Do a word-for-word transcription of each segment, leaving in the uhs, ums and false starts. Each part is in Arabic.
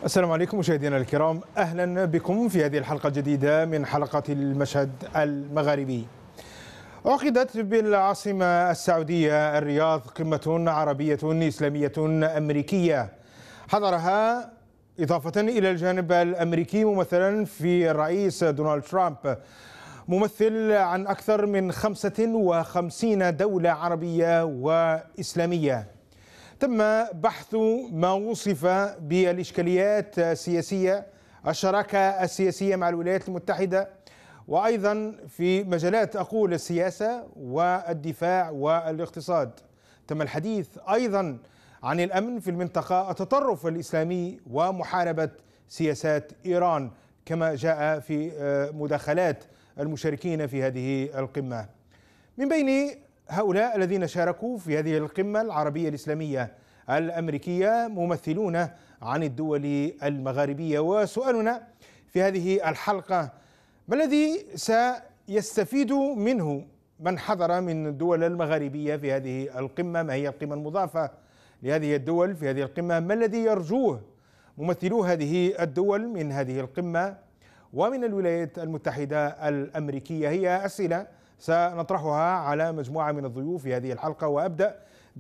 السلام عليكم مشاهدينا الكرام، أهلا بكم في هذه الحلقة الجديدة من حلقات المشهد المغاربي. عقدت بالعاصمة السعودية الرياض قمة عربية إسلامية أمريكية حضرها إضافة إلى الجانب الأمريكي ممثلا في الرئيس دونالد ترامب ممثل عن أكثر من خمسة وخمسين دولة عربية وإسلامية. تم بحث ما وصف بالإشكاليات السياسية، الشراكة السياسية مع الولايات المتحدة، وأيضا في مجالات أقول السياسة والدفاع والاقتصاد. تم الحديث أيضا عن الأمن في المنطقة، التطرف الإسلامي، ومحاربة سياسات إيران، كما جاء في مداخلات المشاركين في هذه القمة. من بين هؤلاء الذين شاركوا في هذه القمة العربية الإسلامية الأمريكية ممثلون عن الدول المغاربية، وسؤالنا في هذه الحلقة: ما الذي سيستفيد منه من حضر من الدول المغاربية في هذه القمة؟ ما هي القيمة المضافة لهذه الدول في هذه القمة؟ ما الذي يرجوه ممثلو هذه الدول من هذه القمة ومن الولايات المتحدة الأمريكية؟ هي أسئلة سنطرحها على مجموعة من الضيوف في هذه الحلقة، وأبدأ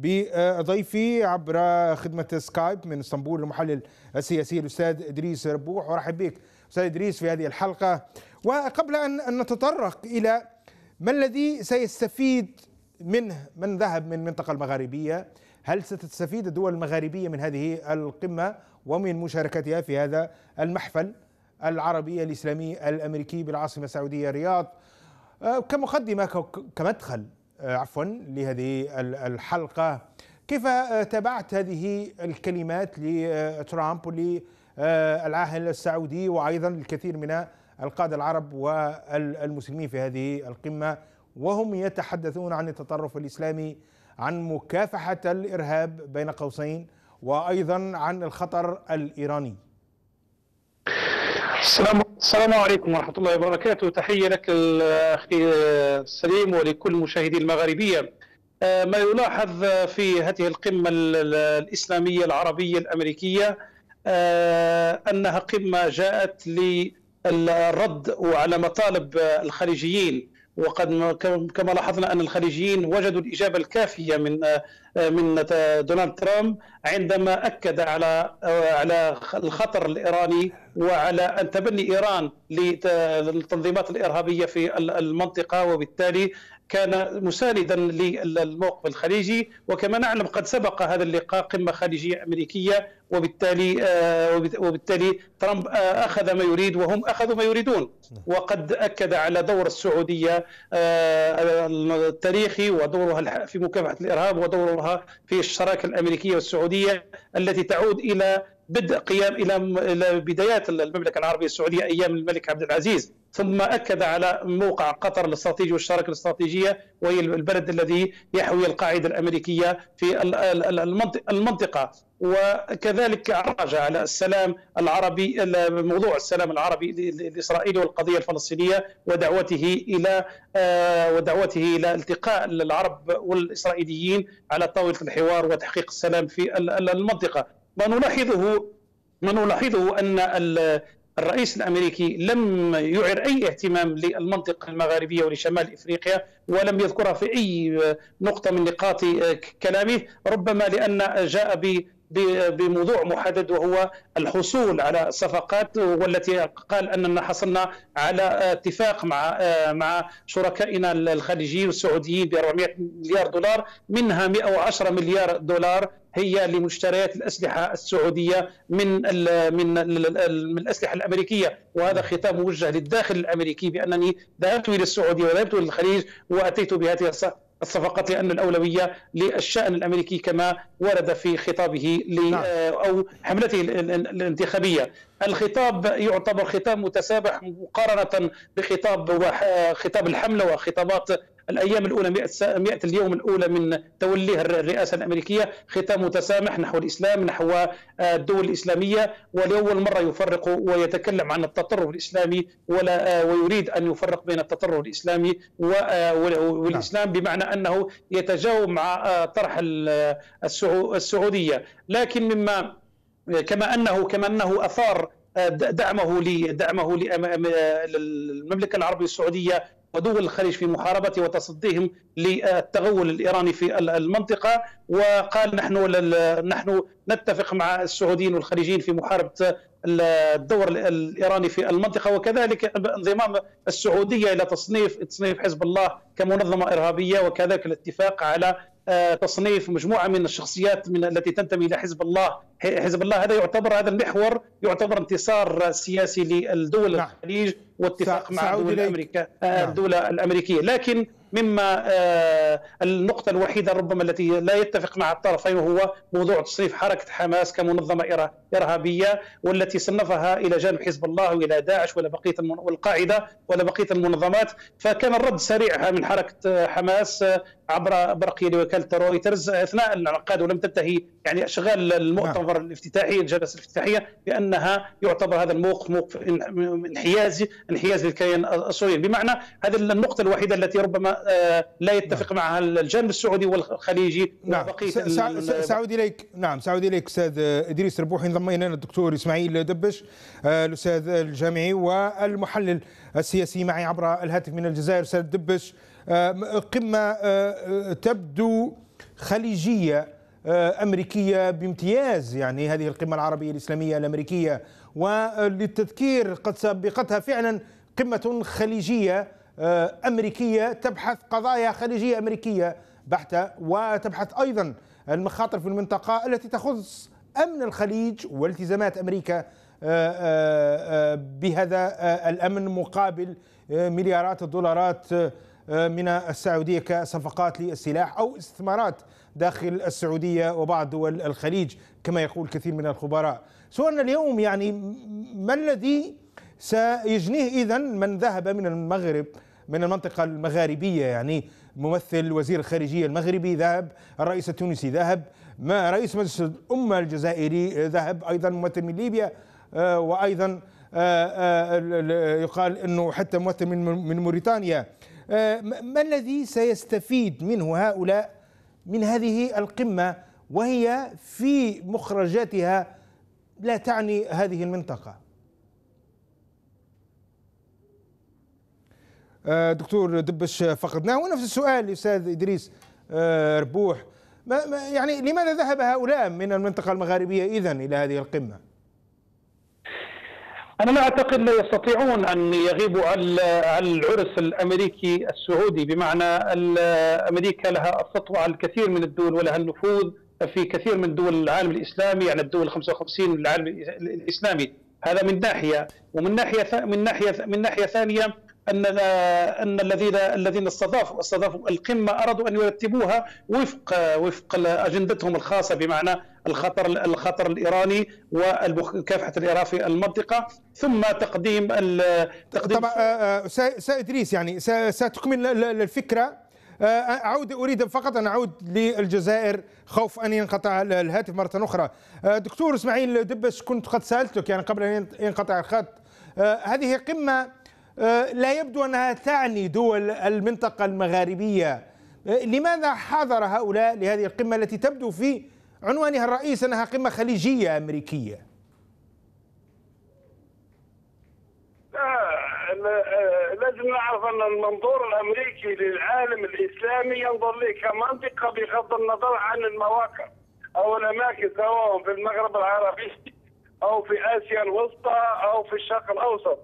بضيفي عبر خدمة سكايب من اسطنبول المحلل السياسي الأستاذ إدريس ربوح. وأرحب بك أستاذ إدريس في هذه الحلقة. وقبل أن نتطرق إلى ما الذي سيستفيد منه من ذهب من المنطقة المغاربية، هل ستستفيد الدول المغاربية من هذه القمة ومن مشاركتها في هذا المحفل العربي الإسلامي الأمريكي بالعاصمة السعودية الرياض؟ كمقدمة كمدخل عفوا لهذه الحلقة، كيف تابعت هذه الكلمات لترامب وللعاهل السعودي وأيضا الكثير من القادة العرب والمسلمين في هذه القمة، وهم يتحدثون عن التطرف الإسلامي، عن مكافحة الإرهاب بين قوسين، وأيضا عن الخطر الإيراني؟ السلام السلام عليكم ورحمة الله وبركاته. تحية لك أخي سليم ولكل مشاهدي المغاربية. ما يلاحظ في هذه القمة الإسلامية العربية الأمريكية أنها قمة جاءت للرد على مطالب الخليجيين، وقد كما لاحظنا أن الخليجيين وجدوا الإجابة الكافية من من دونالد ترامب عندما أكد على على الخطر الإيراني وعلى أن تبني إيران للتنظيمات الإرهابية في المنطقة، وبالتالي كان مساندا للموقف الخليجي. وكما نعلم قد سبق هذا اللقاء قمة خليجية أمريكية، وبالتالي وبالتالي ترامب أخذ ما يريد وهم أخذوا ما يريدون. وقد أكد على دور السعودية التاريخي ودورها في مكافحة الإرهاب ودورها في الشراكة الأمريكية والسعودية التي تعود إلى بدء قيام إلى بدايات المملكة العربية السعودية أيام الملك عبد العزيز. ثم أكد على موقع قطر الاستراتيجي والشراكة الاستراتيجية، وهي البلد الذي يحوي القاعدة الأمريكية في المنطقة. وكذلك عرج على السلام العربي، موضوع السلام العربي الإسرائيلي والقضية الفلسطينية، ودعوته إلى ودعوته إلى التقاء العرب والإسرائيليين على طاولة الحوار وتحقيق السلام في المنطقة. ما نلاحظه ما نلاحظه أن الرئيس الأمريكي لم يعر أي اهتمام للمنطقة المغاربية ولشمال إفريقيا، ولم يذكرها في أي نقطة من نقاط كلامه، ربما لأن جاء ب بموضوع محدد وهو الحصول على صفقات، والتي قال أننا حصلنا على اتفاق مع مع شركائنا الخليجيين والسعوديين ب أربعمائة مليار دولار، منها مئة وعشرة مليار دولار هي لمشتريات الأسلحة السعودية من من من الأسلحة الأمريكية. وهذا خطاب موجه للداخل الأمريكي بأنني ذهبت إلى السعودية وذهبت إلى الخليج وأتيت بهذه الصفقات لأن الأولوية للشأن الأمريكي كما ورد في خطابه أو حملته الانتخابية. الخطاب يعتبر خطاب متسابح مقارنة بخطاب خطاب الحملة وخطابات الأيام الأولى مئة اليوم الأولى من توليه الرئاسة الأمريكية. خطاب متسامح نحو الإسلام، نحو الدول الإسلامية، ولأول مرة يفرق ويتكلم عن التطرف الإسلامي ولا ويريد أن يفرق بين التطرف الإسلامي والإسلام، بمعنى أنه يتجاوب مع طرح السعودية. لكن مما كما انه كما انه اثار دعمه دعمه للمملكه العربيه السعوديه ودول الخليج في محاربه وتصديهم للتغول الايراني في المنطقه، وقال نحن نحن نتفق مع السعوديين والخليجيين في محاربه الدور الايراني في المنطقه، وكذلك انضمام السعوديه الى تصنيف تصنيف حزب الله كمنظمه ارهابيه، وكذلك الاتفاق على تصنيف مجموعه من الشخصيات من التي تنتمي الى حزب الله. حزب الله هذا يعتبر هذا المحور يعتبر انتصار سياسي للدول نعم. الخليج واتفاق مع الدول الامريكا نعم. الدوله الامريكيه، لكن مما النقطه الوحيده ربما التي لا يتفق مع الطرفين وهو موضوع تصنيف حركه حماس كمنظمه ارهابيه، والتي صنفها الى جانب حزب الله والى داعش ولا بقيه والقاعده ولا بقيه المنظمات. فكان الرد سريع من حركه حماس عبر برقيه لوكاله رويترز اثناء الانعقاد ولم تنتهي يعني اشغال المؤتمر الافتتاحي الجلسه الافتتاحيه بانها يعتبر هذا الموقف موقف انحيازي انحياز للكيان السوري، بمعنى هذه النقطه الوحيده التي ربما لا يتفق نعم. معها الجانب السعودي والخليجي نعم. وبقيه سعود اليك نعم سعود اليك استاذ ادريس ربوح. انضم الينا الدكتور اسماعيل دبش الاستاذ الجامعي والمحلل السياسي معي عبر الهاتف من الجزائر. استاذ دبش، قمه تبدو خليجيه أمريكية بامتياز، يعني هذه القمة العربية الإسلامية الأمريكية، وللتذكير قد سبقتها فعلا قمة خليجية أمريكية تبحث قضايا خليجية أمريكية بحتة، وتبحث أيضا المخاطر في المنطقة التي تخص أمن الخليج والتزامات أمريكا بهذا الأمن مقابل مليارات الدولارات من السعودية كصفقات للسلاح أو استثمارات داخل السعودية وبعض دول الخليج كما يقول كثير من الخبراء. سؤالنا اليوم يعني ما الذي سيجنيه إذن من ذهب من المغرب من المنطقة المغاربية، يعني ممثل وزير الخارجية المغربي ذهب، الرئيس التونسي ذهب، ما رئيس مجلس الأمة الجزائري ذهب، أيضا ممثل من ليبيا، وأيضا يقال أنه حتى ممثل من موريتانيا. ما الذي سيستفيد منه هؤلاء من هذه القمة وهي في مخرجاتها لا تعني هذه المنطقة؟ دكتور دبش فقدناه، ونفس السؤال لأستاذ إدريس ربوح، يعني لماذا ذهب هؤلاء من المنطقة المغاربية إذن إلى هذه القمة؟ أنا لا أعتقد لا يستطيعون أن يغيبوا على العرس الأمريكي السعودي، بمعنى أمريكا لها السطوة على الكثير من الدول ولها النفوذ في كثير من دول العالم الإسلامي، يعني الدول الخمسة وخمسين من العالم الإسلامي. هذا من ناحية، ومن ناحية من ناحية من ناحية ثانية أن ان الذين الذين استضافوا استضافوا القمة أرادوا أن يرتبوها وفق وفق أجندتهم الخاصة، بمعنى الخطر الخطر الإيراني ومكافحة الإرهاب في المنطقة، ثم تقديم تقديم طبعا. استاذ إدريس، يعني ستكمل الفكرة. أعود أريد فقط أن أعود للجزائر خوف أن ينقطع الهاتف مرة أخرى. دكتور إسماعيل دبش، كنت قد سألتك يعني قبل أن ينقطع الخط، هذه قمة لا يبدو أنها تعني دول المنطقة المغاربية، لماذا حضر هؤلاء لهذه القمة التي تبدو في عنوانها الرئيس أنها قمة خليجية أمريكية؟ لازم نعرف أن المنظور الأمريكي للعالم الإسلامي ينظر له كمنطقة بغض النظر عن المواقع أو الأماكن، سواء في المغرب العربي أو في آسيا الوسطى أو في الشرق الأوسط.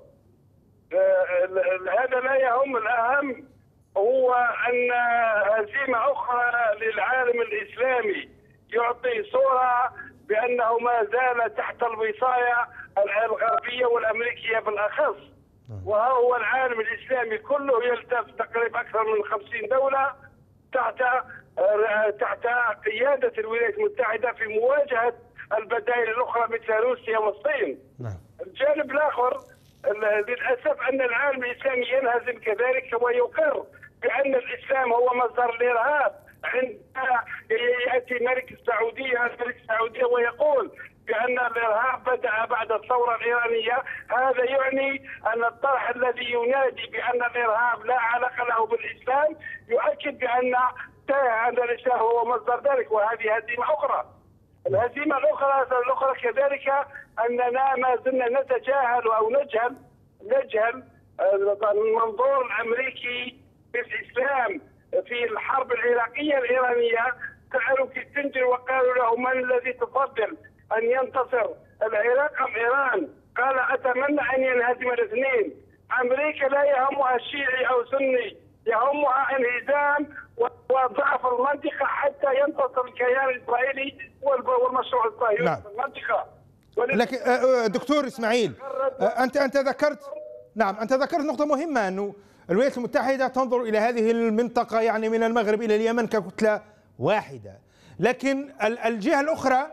هذا لا يهم، الأهم هو أن هزيمة أخرى للعالم الإسلامي يعطي صورة بأنه ما زال تحت الوصاية الغربية والأمريكية بالأخص، وهو العالم الإسلامي كله يلتف تقريبا أكثر من خمسين دولة تحت تحت قيادة الولايات المتحدة في مواجهة البدائل الأخرى مثل روسيا والصين. الجانب الآخر للأسف أن العالم الإسلامي ينهزم كذلك ويقر بأن الإسلام هو مصدر الإرهاب. عندما يأتي ملك السعودية الملك السعودية ويقول بأن الإرهاب بدأ بعد الثورة الإيرانية، هذا يعني أن الطرح الذي ينادي بأن الإرهاب لا علاقة له بالإسلام يؤكد بأن أن الإسلام هو مصدر ذلك، وهذه هزيمة أخرى. الهزيمة الأخرى الأخرى كذلك أننا ما زلنا نتجاهل أو نجهل نجهل المنظور الأمريكي في الإسلام في الحرب العراقية الإيرانية. سألوا كيسنجر وقالوا له من الذي تفضل أن ينتصر العراق أم إيران؟ قال أتمنى أن ينهزم الاثنين. أمريكا لا يهمها شيعي أو سني، يهمها انهزام وضعف المنطقة حتى ينتصر الكيان الإسرائيلي والمشروع الصهيوني نعم. في المنطقة. لكن دكتور إسماعيل، أنت أنت ذكرت نعم أنت ذكرت نقطة مهمة، أنه الولايات المتحدة تنظر إلى هذه المنطقة يعني من المغرب إلى اليمن ككتلة واحدة، لكن الجهة الأخرى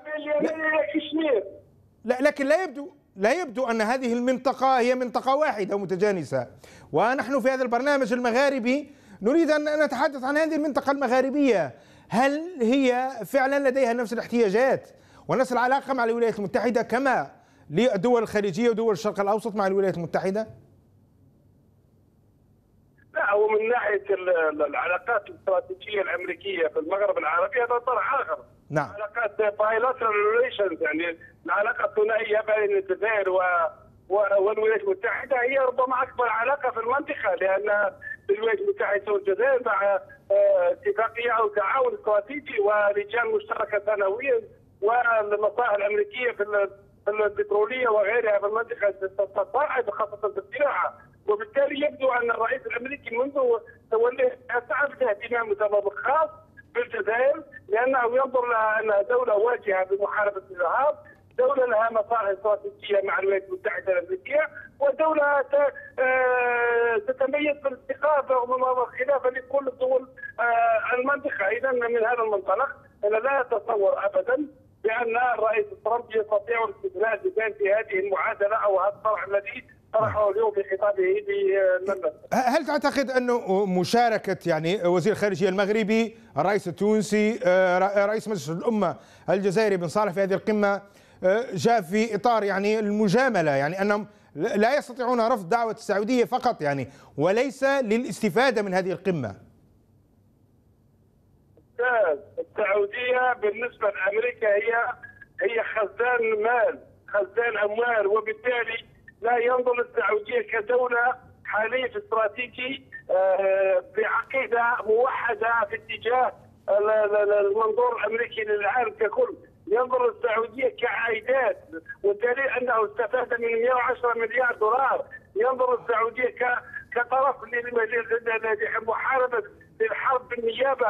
لا لكن لا يبدو لا يبدو أن هذه المنطقة هي منطقة واحدة ومتجانسة، ونحن في هذا البرنامج المغاربي نريد أن نتحدث عن هذه المنطقة المغاربية. هل هي فعلا لديها نفس الاحتياجات ونفس العلاقة مع الولايات المتحدة كما للدول الخليجية ودول الشرق الأوسط مع الولايات المتحدة؟ لا، هو من ناحية العلاقات الاستراتيجية الأمريكية في المغرب العربي هذا طرح آخر. نعم. علاقات بايلاترال ريليشنز، يعني العلاقة الثنائية بين الجزائر و والولايات المتحدة هي ربما أكبر علاقة في المنطقة، لأن الولايات المتحدة والجزائر مع اتفاقية أو تعاون استراتيجي ولجان مشتركة سنويا، والمصالح الأمريكية في البترولية وغيرها في المنطقة تتصاعد خاصة في الزراعة، وبالتالي يبدو أن الرئيس الأمريكي منذ توليه أسعد اهتمام متطابق خاص بالجزائر، لأنه ينظر لها أنها دولة واجهة بمحاربة الإرهاب، دولة لها مصالح استراتيجية مع الولايات المتحدة الأمريكية، ودولة تتميز بالاستقامة رغم الخلافة لكل دول المنطقة. إذا من هذا المنطلق أنا لا أتصور أبدا بأن الرئيس ترامب يستطيع الاستثناء الجزائر في هذه المعادلة أو هذا الطرح الذي طرحه اليوم في خطابه للمملكة. هل تعتقد أنه مشاركة يعني وزير الخارجية المغربي، الرئيس التونسي، رئيس مجلس الأمة الجزائري بن صالح في هذه القمة جاء في إطار يعني المجاملة، يعني أنهم لا يستطيعون رفض دعوة السعودية فقط يعني وليس للاستفادة من هذه القمة؟ السعودية بالنسبة لأمريكا هي هي خزان مال، خزان أموال، وبالتالي لا ينظر السعودية كدولة حليف استراتيجي بعقيدة موحدة في اتجاه المنظور الأمريكي للعالم ككل. ينظر السعودية كعائدات، والدليل أنه استفاد من مئة وعشرة مليار دولار. ينظر السعودية كطرف لمحاربة الحرب بالنيابة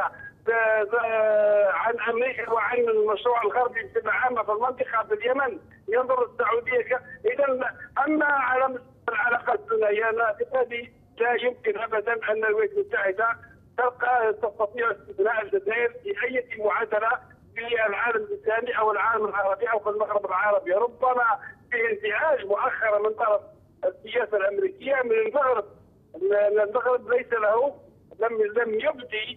عن أمريكا وعن المشروع الغربي بصفة عامة في المنطقة باليمن. ينظر السعودية ك... إذا أما على مستوى العلاقات الثنائية اعتقادي لا يمكن أبدا أن الولايات المتحدة تلقى تستطيع استثناء الجزائر في أي معادلة في العالم الإسلامي أو العالم العربي أو في المغرب العربي. ربما في انزعاج مؤخرا من طرف السياسة الأمريكية من المغرب. المغرب ليس له لم لم يبدي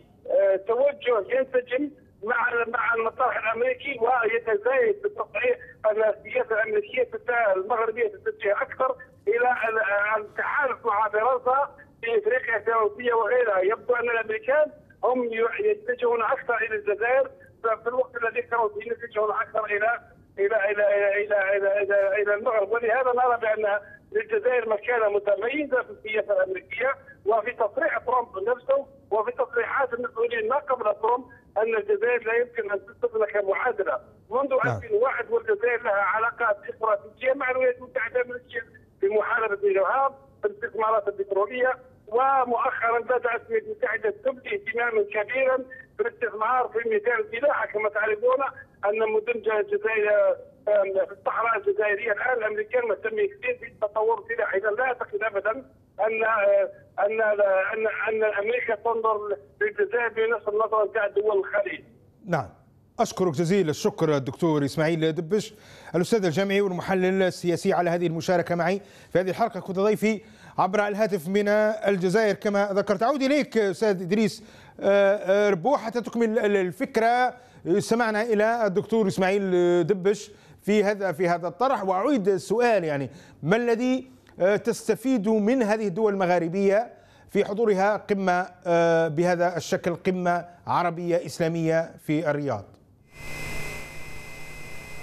توجه ينسجم مع مع المطرح الامريكي، ويتزايد بالتصحيح ان السياسه الامريكيه المغربيه تتجه اكثر الى التحالف مع فرنسا في افريقيا الجنوبيه وغيرها. يبدو ان الامريكان هم يتجهون اكثر الى الجزائر في الوقت الذي كانوا فيه يتجهون اكثر الى الى الى الى الى الى, إلى المغرب، ولهذا نرى بان للجزائر مكانه متميزه في السياسه الامريكيه. وفي تصريح ترامب نفسه وفي تصريحات المسؤولين ما قبل ترامب ان الجزائر لا يمكن ان تستثنى كمعادله. منذ ألفين وواحد والجزائر لها علاقات استراتيجيه مع الولايات المتحده الامريكيه في محاربه الارهاب، في الاستثمارات البتروليه، ومؤخرا بدات الولايات المتحده تبدي اهتماما كبيرا في الاستثمار في ميدان الفلاحه. كما تعرفون ان مدن الجزائر في الصحراء الجزائريه الان الامريكان مهتمين كثير في التطور الفلاحي. اذا لا اعتقد ابدا ان ان ان ان امريكا تنظر للجزائر بنفس النظره بتاع دول الخليج. نعم، اشكرك جزيل الشكر الدكتور اسماعيل دبش الاستاذ الجامعي والمحلل السياسي على هذه المشاركه معي في هذه الحلقه. كنت ضيفي عبر الهاتف من الجزائر كما ذكرت. اعود اليك استاذ ادريس ربوح حتى تكمل الفكره. سمعنا الى الدكتور اسماعيل دبش في هذا في هذا الطرح، واعيد السؤال يعني ما الذي تستفيد من هذه الدول المغاربيه في حضورها قمه بهذا الشكل، قمه عربيه اسلاميه في الرياض؟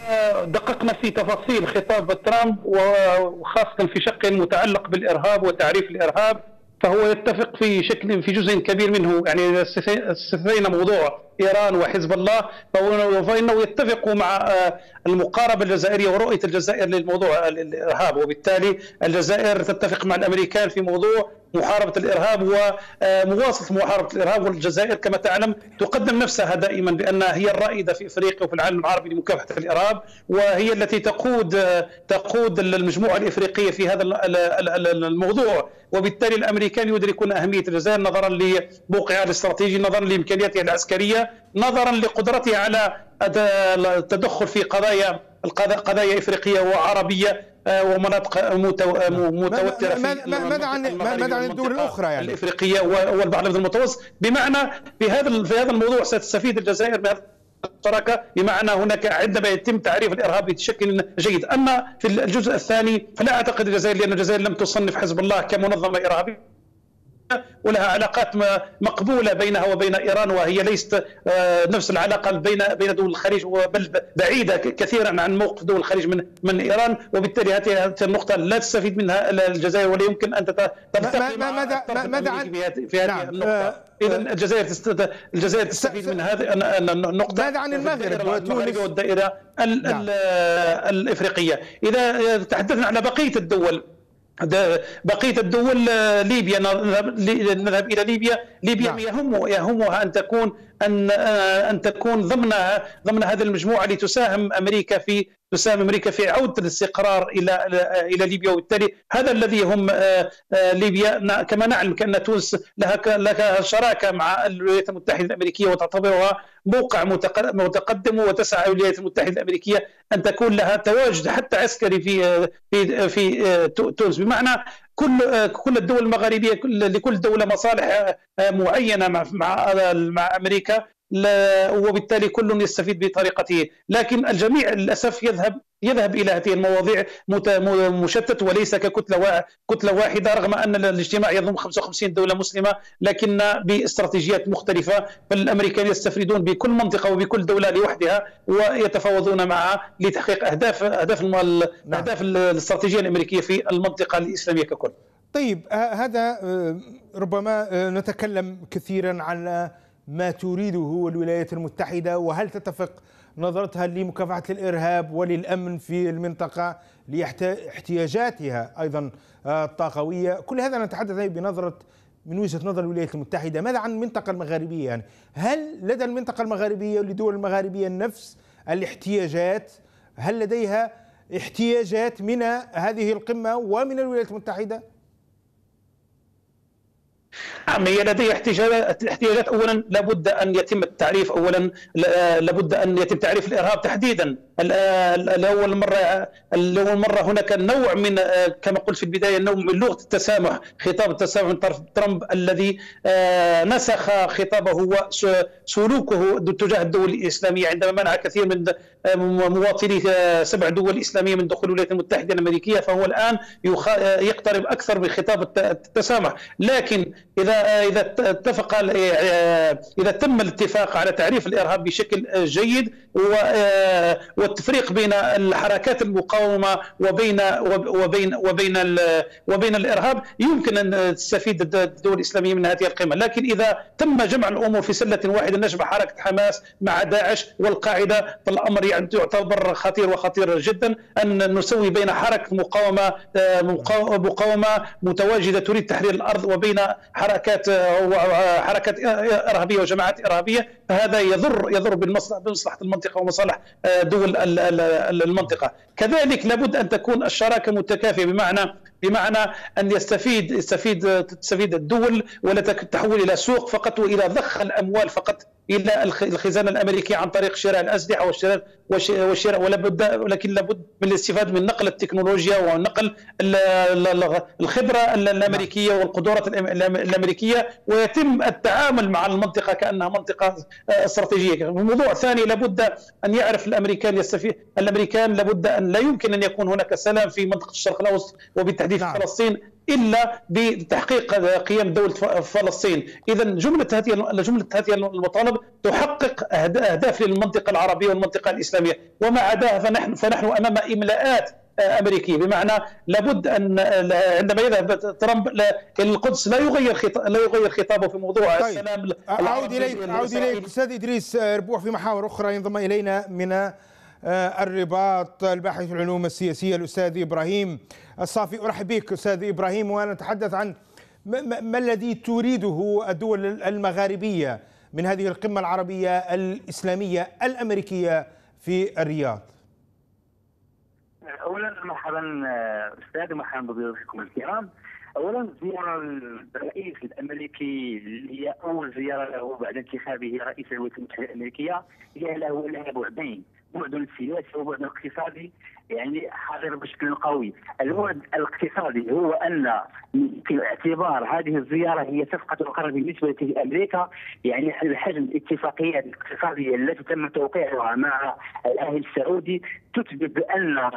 دققنا في تفاصيل خطاب ترامب وخاصة في شق متعلق بالإرهاب وتعريف الإرهاب، فهو يتفق في شكل في جزء كبير منه، يعني استثنينا موضوع إيران وحزب الله فإنه يتفق مع المقاربة الجزائرية ورؤية الجزائر للموضوع الإرهاب، وبالتالي الجزائر تتفق مع الأمريكان في موضوع محاربة الإرهاب ومواصلة محاربة الإرهاب. والجزائر كما تعلم تقدم نفسها دائما بأنها هي الرائدة في إفريقيا وفي العالم العربي لمكافحة الإرهاب، وهي التي تقود تقود المجموعة الإفريقية في هذا الموضوع. وبالتالي الأمريكان يدركون أهمية الجزائر نظرا لموقعها الاستراتيجي، نظرا لإمكانياتها العسكرية، نظرا لقدرتها على التدخل في قضايا قضايا إفريقية وعربية ومناطق متوترة. ماذا عن ماذا عن الدول الأخرى يعني الإفريقية والبحر المتوسط؟ بمعنى في هذا في هذا الموضوع ستستفيد الجزائر من الشراكة، بمعنى هناك عندما يتم تعريف الإرهاب بشكل جيد. أما في الجزء الثاني فلا أعتقد الجزائر، لأن الجزائر لم تصنف حزب الله كمنظمة إرهابية ولها علاقات مقبولة بينها وبين إيران، وهي ليست نفس العلاقة بين بين دول الخليج، بل بعيدة كثيرا عن موقف دول الخليج من من إيران. وبالتالي هذه النقطة لا تستفيد منها الجزائر، ولا يمكن أن تلتقي مع ماذا ماذا عن في هذه النقطة. إذا الجزائر تست... الجزائر تستفيد من هذه النقطة. ماذا عن المغرب وتونس والدائرة الإفريقية؟ إذا تحدثنا على بقية الدول، بقية الدول ليبيا، نذهب إلى ليبيا. ليبيا يهم يهمها أن تكون أن أن تكون ضمن ضمن هذه المجموعة لتساهم أمريكا في تساهم أمريكا في عودة الاستقرار إلى إلى ليبيا. وبالتالي هذا الذي يهم ليبيا. كما نعلم كأن تونس لها لها شراكة مع الولايات المتحدة الأمريكية وتعتبرها موقع متقدم، وتسعى الولايات المتحدة الأمريكية أن تكون لها تواجد حتى عسكري في في في تونس. بمعنى كل كل الدول المغاربية لكل دولة مصالح معينة مع مع أمريكا، وبالتالي كل يستفيد بطريقته. لكن الجميع للأسف يذهب يذهب إلى هذه المواضيع مشتت وليس ككتلة كتلة واحدة، رغم أن الاجتماع يضم خمسة وخمسين دولة مسلمة لكن باستراتيجيات مختلفة. فالأمريكان يستفيدون بكل منطقة وبكل دولة لوحدها ويتفاوضون معها لتحقيق أهداف أهداف أهداف الاستراتيجية الأمريكية في المنطقة الإسلامية ككل. طيب هذا ربما نتكلم كثيرا عن ما تريده الولايات المتحدة، وهل تتفق نظرتها لمكافحة الإرهاب وللأمن في المنطقة لاحتياجاتها أيضا الطاقوية؟ كل هذا نتحدث بنظرة من وجهة نظر الولايات المتحدة. ماذا عن المنطقة المغاربية؟ يعني هل لدى المنطقة المغاربية ولدول المغاربية نفس الاحتياجات؟ هل لديها احتياجات من هذه القمة ومن الولايات المتحدة؟ نعم، هي لديها احتياجات احتياجات اولا لابد ان يتم التعريف، اولا لابد ان يتم تعريف الارهاب تحديدا. لاول مره لاول مره هناك نوع من كما قلت في البدايه نوع من لغه التسامح، خطاب التسامح من طرف ترامب الذي نسخ خطابه وسلوكه تجاه الدول الاسلاميه عندما منع كثير من مواطني سبع دول اسلاميه من دخول الولايات المتحده الامريكيه، فهو الان يقترب اكثر بخطاب التسامح. لكن اذا اذا اتفق اذا تم الاتفاق على تعريف الارهاب بشكل جيد والتفريق بين الحركات المقاومه وبين وبين وبين وبين الارهاب، يمكن ان تستفيد الدول الاسلاميه من هذه القمه. لكن اذا تم جمع الامور في سله واحده، نشبه حركه حماس مع داعش والقاعده، فالامر يعني يعتبر خطير وخطير جدا ان نسوي بين حركه مقاومه مقاومه متواجده تريد تحرير الارض وبين حركات حركات ارهابيه وجماعات ارهابيه، فهذا يضر يضر بمصلحه المنطقه ومصالح دول المنطقه. كذلك لابد ان تكون الشراكه متكافئه، بمعنى بمعنى ان يستفيد يستفيد تستفيد الدول ولا تحول الى سوق فقط والى ضخ الاموال فقط الى الخزانه الامريكيه عن طريق شراء الاسلحه والشراء والشراء ولابد ولكن لابد من الاستفاده من نقل التكنولوجيا ونقل الخبره الامريكيه والقدرات الامريكيه، ويتم التعامل مع المنطقه كانها منطقه استراتيجيه. الموضوع الثاني لابد ان يعرف الامريكان يستفيد الامريكان لابد ان لا يمكن ان يكون هناك سلام في منطقه الشرق الاوسط وبالتحديد في فلسطين الا بتحقيق قيام دوله فلسطين. اذا جمله هذه جمله هذه المطالب تحقق اهداف للمنطقه العربيه والمنطقه الاسلاميه، وما عداها فنحن فنحن امام املاءات امريكيه، بمعنى لابد ان عندما يذهب ترامب الى القدس لا يغير لا يغير خطابه في موضوع طيب. السلام. اعود اليك اعود اليك استاذ ادريس ربوح في محاور اخرى. ينضم الينا من الرباط الباحث في العلوم السياسيه الاستاذ ابراهيم الصافي. ارحب بك استاذ ابراهيم، ونتحدث عن ما الذي تريده الدول المغاربيه من هذه القمه العربيه الاسلاميه الامريكيه في الرياض. اولا مرحبا استاذ، مرحبا بضيوفكم الكرام. اولا زياره الرئيس الامريكي اللي هي اول زياره له بعد انتخابه رئيس الولايات المتحده الامريكيه، هي له لها بعدين، بعد سياسي وبعد اقتصادي يعني حاضر بشكل قوي. البعد الاقتصادي هو ان في اعتبار هذه الزياره هي صفقه القرن بالنسبه لامريكا، يعني حجم الاتفاقيات الاقتصاديه التي تم توقيعها مع الاهلي السعودي تثبت بان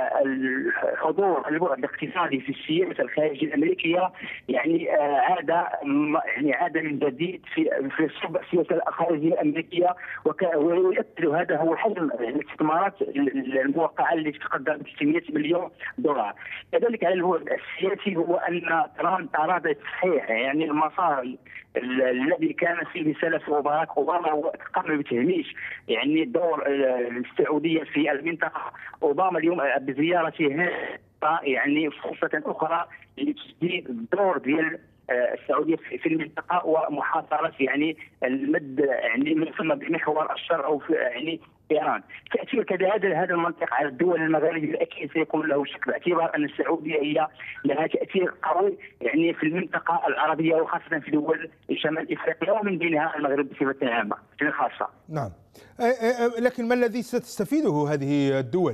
حضور البعد الاقتصادي في السياسه الخارجيه الامريكيه يعني عاد يعني عاد من جديد في في صلب السياسه الخارجيه الامريكيه، ويؤكد هذا هو حجم الاستثمارات الموقعه التي تقدر ب ستمائة مليون دولار. كذلك على البعد السياسي هو ان ترامب اراد تصحيح يعني المسار الذي كان فيه سلف باراك اوباما، وقام بتهميش يعني دور السعوديه في المنطقه. اوباما اليوم بزيارته يعني فرصه اخرى لتجديد الدور ديال السعوديه في المنطقه ومحاصره يعني المد يعني من ثم بمحور الشرق او في يعني ايران. تاثير كذا هذا هذا المنطقه على الدول المغاربيه اكيد سيكون له شكل، باعتبار ان السعوديه هي لها تاثير قوي يعني في المنطقه العربيه وخاصه في دول شمال افريقيا ومن بينها المغرب بصفه عامه خاصه. نعم، لكن ما الذي ستستفيده هذه الدول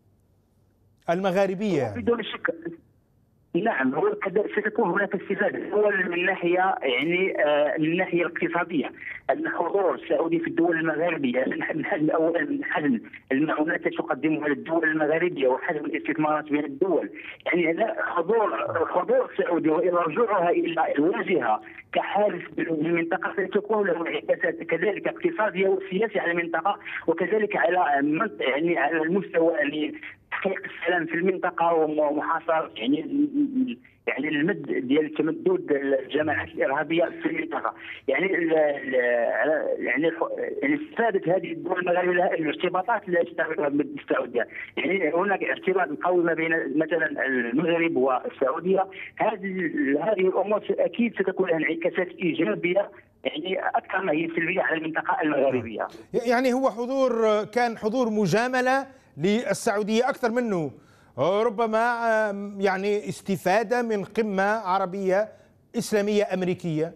المغاربيه يعني؟ بدون شك نعم، هو ستكون هناك استفاده اولا من ناحيه يعني آه من الناحيه الاقتصاديه، ان حضور السعودي في الدول المغاربيه من حجم اولا من حجم المعونات التي تقدمها للدول المغاربيه وحجم الاستثمارات بين الدول، يعني حضور حضور السعودي ورجوعها الى الواجهه كحارس بالمنطقه ستكون له انعكاسات كذلك اقتصاديه وسياسيه على المنطقه، وكذلك على يعني على المستوى يعني تحقيق السلام في المنطقه ومحاصره يعني يعني المد ديال التمدد الجماعات الارهابيه في المنطقه. يعني ال يعني يعني استفادت هذه الدول المغاربيه لها الارتباطات التي ترتبط بالسعوديه، يعني هناك ارتباط قوي ما بين مثلا المغرب والسعوديه. هذه هذه الامور اكيد ستكون لها انعكاسات ايجابيه يعني اكثر ما هي سلبيه على المنطقه المغاربيه. يعني هو حضور كان حضور مجامله للسعوديه اكثر منه ربما يعني استفاده من قمه عربيه اسلاميه امريكيه.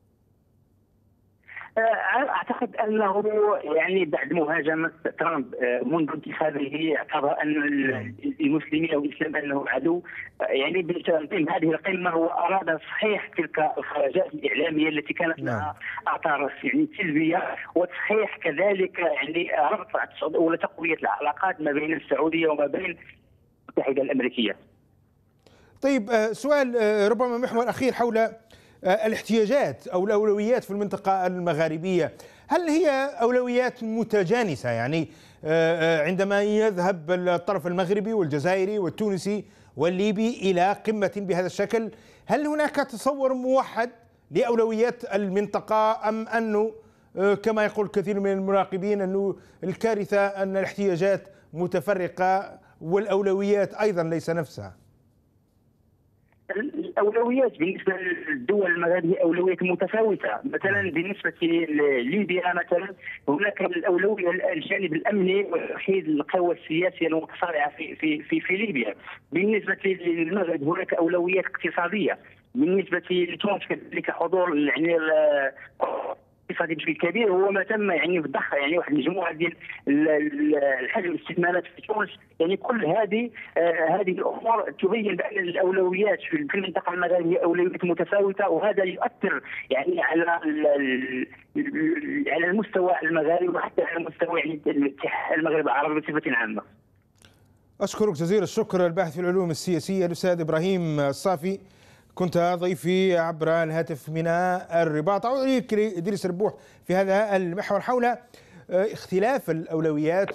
اعتقد انه يعني بعد مهاجمه ترامب منذ انتخابه اعتبر ان المسلمين او الاسلام انه عدو، يعني بتنظيم هذه القمه هو اراد تصحيح تلك الخرجات الاعلاميه التي كانت لها اثار يعني سلبيه، وتصحيح كذلك يعني رفع ولا تقويه العلاقات ما بين السعوديه وما بين المتحده الامريكيه. طيب سؤال ربما محور اخير حول الاحتياجات أو الأولويات في المنطقة المغاربية، هل هي أولويات متجانسة؟ يعني عندما يذهب الطرف المغربي والجزائري والتونسي والليبي إلى قمة بهذا الشكل، هل هناك تصور موحد لأولويات المنطقة، أم أنه كما يقول كثير من المراقبين أنه الكارثة أن الاحتياجات متفرقة والأولويات أيضا ليس نفسها؟ الاولويات بالنسبه للدول المغاربيه اولويات متفاوته، مثلا بالنسبه لليبيا مثلا هناك الاولويه الجانب الامني وتوحيد القوى السياسيه المتصارعه في في في, في ليبيا. بالنسبه للمغرب هناك اولويات اقتصاديه، بالنسبه لتونس كذلك حضور يعني اقتصادي بشكل كبير، هو ما تم يعني بضخ يعني واحد المجموعه ديال الحجم الاستثمارات في تونس. يعني كل هذه آه هذه الامور تبين بان الاولويات في المنطقه المغاربيه اولويات متفاوته، وهذا يؤثر يعني على على المستوى المغاربي وحتى على مستوى يعني المغرب العربي بصفه عامه. اشكرك جزيل الشكر الباحث في العلوم السياسيه الاستاذ ابراهيم الصافي كنت ضيفي عبر الهاتف من الرباط. أعود إليك إدريس ربوح في هذا المحور حول اختلاف الأولويات